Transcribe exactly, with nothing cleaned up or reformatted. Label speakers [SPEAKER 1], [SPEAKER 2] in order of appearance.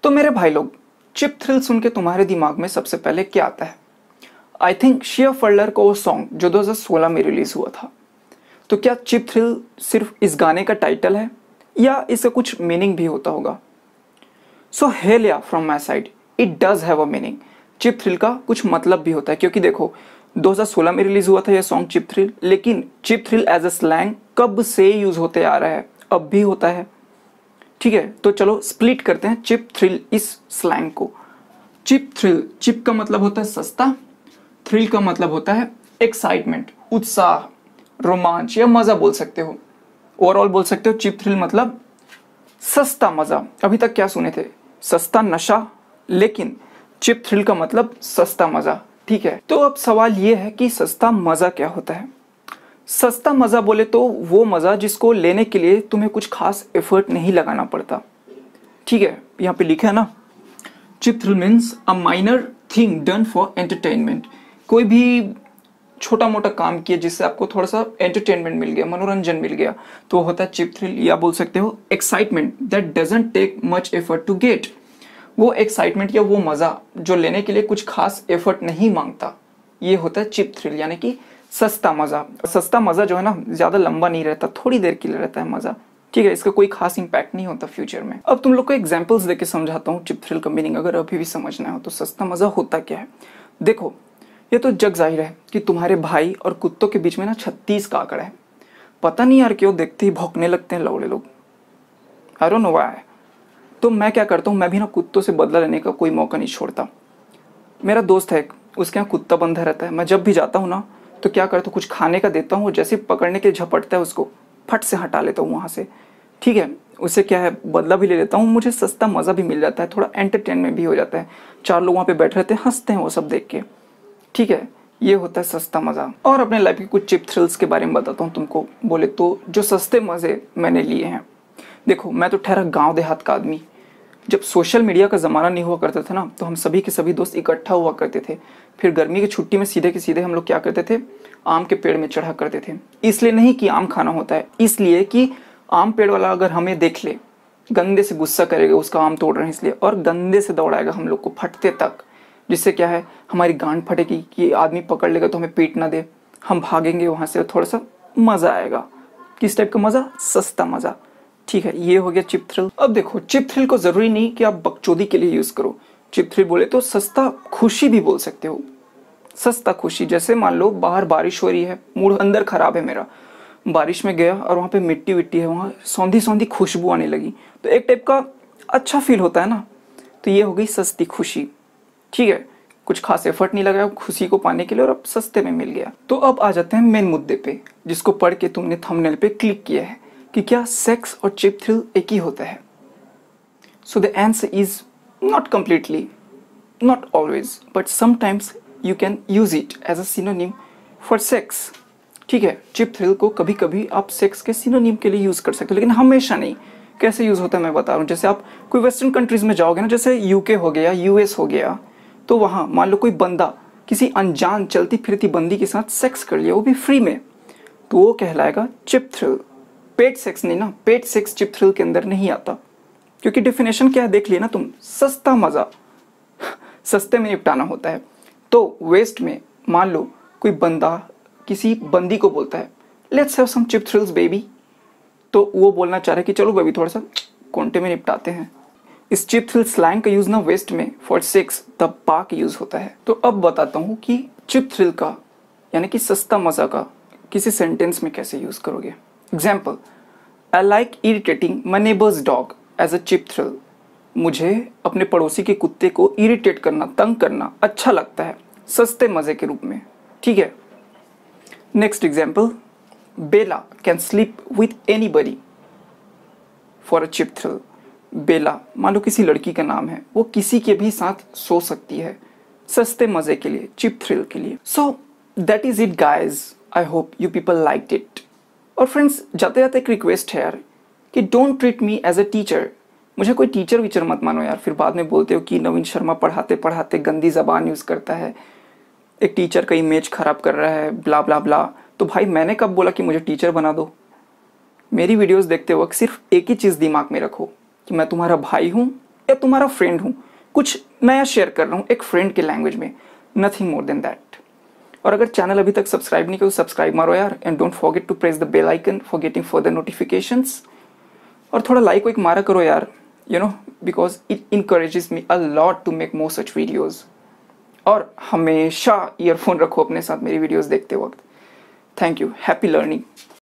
[SPEAKER 1] तो मेरे भाई लोग, चिप थ्रिल सुन के तुम्हारे दिमाग में सबसे पहले क्या आता है? आई थिंक शिया फर्लर का वो सॉन्ग जो दो हज़ार सोलह में रिलीज हुआ था। तो क्या चिप थ्रिल सिर्फ इस गाने का टाइटल है या इसका कुछ मीनिंग भी होता होगा? So hell yeah from my side, it does have a meaning. Cheap thrill का कुछ मतलब भी होता है, क्योंकि देखो दो हज़ार सोलह में रिलीज हुआ था यह सॉन्ग चिप थ्रिल, लेकिन cheap thrill as a slang कब से यूज होते आ रहा है, अब भी होता है। ठीक है, तो चलो स्प्लिट करते हैं चिप थ्रिल इस स्लैंग को। चिप थ्रिल, चिप का मतलब होता है सस्ता, थ्रिल का मतलब होता है एक्साइटमेंट, उत्साह, रोमांच या मजा बोल सकते हो। ओवरऑल बोल सकते हो चिप थ्रिल मतलब सस्ता मजा। अभी तक क्या सुने थे? सस्ता नशा, लेकिन चिप थ्रिल का मतलब सस्ता मजा। ठीक है, तो अब सवाल ये है कि सस्ता मजा क्या होता है? सस्ता मजा बोले तो वो मजा जिसको लेने के लिए तुम्हें कुछ खास एफर्ट नहीं लगाना पड़ता। ठीक है, यहाँ पे लिखा है ना, cheap thrill means a minor thing done for entertainment. कोई भी छोटा मोटा काम किया जिससे आपको थोड़ा सा एंटरटेनमेंट मिल गया, मनोरंजन मिल गया, तो होता है चिप थ्रिल। या बोल सकते हो excitement that doesn't take much effort to get. वो एक्साइटमेंट या वो मजा जो लेने के लिए कुछ खास एफर्ट नहीं मांगता, ये होता है चिप थ्रिल, यानी कि सस्ता मजा। सस्ता मजा जो है ना, ज्यादा लंबा नहीं रहता, थोड़ी देर के लिए रहता है मजा। ठीक है, इसका कोई खास इंपैक्ट नहीं होता फ्यूचर में। अब तुम लोग को एग्जांपल्स देके समझाता हूँ चिप थ्रिल का मीनिंग, अगर अभी भी समझना हो तो। सस्ता मजा होता क्या है? देखो, ये तो जग जाहिर है कि तुम्हारे भाई और कुत्तों के बीच में ना छत्तीस का आंकड़ा है। पता नहीं यार क्यों देखते ही भौंकने लगते हैं लौड़े लोग, आई डोंट नो व्हाई। तो मैं क्या करता हूँ, मैं भी ना कुत्तों से बदला लेने का कोई मौका नहीं छोड़ता। मेरा दोस्त है, उसके यहाँ कुत्ता बंधा रहता है। मैं जब भी जाता हूँ ना तो क्या करता हूँ, कुछ खाने का देता हूँ, जैसे पकड़ने के झपटता है उसको फट से हटा लेता हूँ वहाँ से। ठीक है, उससे क्या है, बदला भी ले लेता हूँ, मुझे सस्ता मज़ा भी मिल जाता है, थोड़ा एंटरटेनमेंट भी हो जाता है। चार लोग वहाँ पे बैठे रहते हैं, हंसते हैं वो सब देख के। ठीक है, ये होता है सस्ता मज़ा। और अपने लाइफ के कुछ चिप थ्रिल्स के बारे में बताता हूँ तुमको, बोले तो जो सस्ते मज़े मैंने लिए हैं। देखो, मैं तो ठहरा गाँव देहात का आदमी। जब सोशल मीडिया का ज़माना नहीं हुआ करता था ना, तो हम सभी के सभी दोस्त इकट्ठा हुआ करते थे। फिर गर्मी की छुट्टी में सीधे के सीधे हम लोग क्या करते थे, आम के पेड़ में चढ़ा करते थे। इसलिए नहीं कि आम खाना होता है, इसलिए कि आम पेड़ वाला अगर हमें देख ले, गंदे से गुस्सा करेगा, उसका आम तोड़ रहे हैं इसलिए, और गंदे से दौड़ाएगा हम लोग को फटते तक, जिससे क्या है, हमारी गांड फटेगी कि आदमी पकड़ लेगा तो हमें पीट ना दे। हम भागेंगे वहाँ से, थोड़ा सा मज़ा आएगा। किस टाइप का मज़ा? सस्ता मज़ा। ठीक है, ये हो गया चिप थ्रिल। अब देखो, चिप थ्रिल को जरूरी नहीं कि आप बकचोदी के लिए यूज करो। चिप थ्रिल बोले तो सस्ता खुशी भी बोल सकते हो। सस्ता खुशी, जैसे मान लो बाहर बारिश हो रही है, मूड अंदर खराब है मेरा, बारिश में गया और वहाँ पे मिट्टी विट्टी है, वहाँ सौंधी सौंधी खुशबू आने लगी, तो एक टाइप का अच्छा फील होता है ना। तो ये हो गई सस्ती खुशी। ठीक है, कुछ खास एफर्ट नहीं लगाया खुशी को पाने के लिए और अब सस्ते में मिल गया। तो अब आ जाते हैं मेन मुद्दे पे, जिसको पढ़ के तुमने थंबनेल पे क्लिक किया है कि क्या सेक्स और चिप थ्रिल एक ही होता है? So the answer is not completely, not always, but sometimes you can use it as a synonym for sex. ठीक है, चिप थ्रिल को कभी कभी आप सेक्स के सिनोनिम के लिए यूज कर सकते हो, लेकिन हमेशा नहीं। कैसे यूज होता है मैं बता रहा हूँ। जैसे आप कोई वेस्टर्न कंट्रीज में जाओगे ना, जैसे यूके हो गया, यूएस हो गया, तो वहाँ मान लो कोई बंदा किसी अनजान चलती फिरती बंदी के साथ सेक्स कर लिया, वो भी फ्री में, तो वो कहलाएगा चिप थ्रिल। पेड सेक्स नहीं ना, पेड सेक्स चिप थ्रिल के अंदर नहीं आता, क्योंकि डेफिनेशन क्या है देख लिया ना तुम, सस्ता मजा सस्ते में निपटाना होता है। तो वेस्ट में मान लो कोई बंदा किसी बंदी को बोलता है, let's have some cheap thrills baby, तो वो बोलना चाह रहा है कि चलो बेबी थोड़ा सा कोंटे में निपटाते हैं। इस चिप थ्रिल स्लैंग का यूज ना वेस्ट में फॉर सेक्स द पाक यूज होता है। तो अब बताता हूँ कि चिप थ्रिल का यानी कि सस्ता मजा का किसी सेंटेंस में कैसे यूज करोगे। Example, I like irritating my neighbour's dog as a cheap thrill. मुझे अपने पड़ोसी के कुत्ते को इरिटेट करना, तंग करना अच्छा लगता है सस्ते मजे के रूप में। ठीक है, next example, Bella can sleep with anybody for a cheap thrill. Bella मान लो किसी लड़की का नाम है, वो किसी के भी साथ सो सकती है सस्ते मजे के लिए, चिप थ्रिल के लिए। So that is it guys, I hope you people liked it. और फ्रेंड्स, जाते जाते एक रिक्वेस्ट है यार कि don't treat me as a teacher. मुझे कोई टीचर वीचर मत मानो यार, फिर बाद में बोलते हो कि नवीन शर्मा पढ़ाते पढ़ाते गंदी जबान यूज़ करता है, एक टीचर का इमेज खराब कर रहा है, ब्ला ब्ला ब्ला। तो भाई मैंने कब बोला कि मुझे टीचर बना दो? मेरी वीडियोस देखते वक्त सिर्फ एक ही चीज़ दिमाग में रखो कि मैं तुम्हारा भाई हूँ या तुम्हारा फ्रेंड हूँ, कुछ नया शेयर कर रहा हूँ एक फ्रेंड के लैंग्वेज में, नथिंग मोर देन दैट। और अगर चैनल अभी तक सब्सक्राइब नहीं किया तो सब्सक्राइब मारो यार, and don't forget to press the bell icon for getting further notifications. और थोड़ा लाइक वाइक मारा करो यार, you know, because it encourages me a lot to make more such videos. और हमेशा ईयरफोन रखो अपने साथ मेरी वीडियोज़ देखते वक्त। Thank you, happy learning.